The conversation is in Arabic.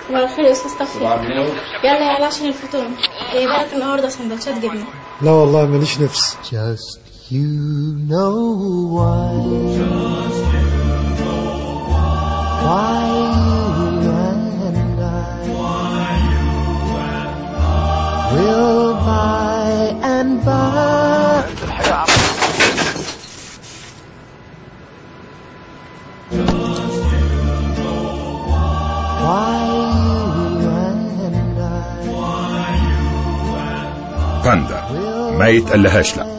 صباح الخير يا استاذ صفي. يلا يلا عشان الفطور. ايه بالك النهارده سندوتشات جبنه؟ لا والله ماليش نفس. Just you know why you and I will by and by. باندا ما يتقلهاش لا.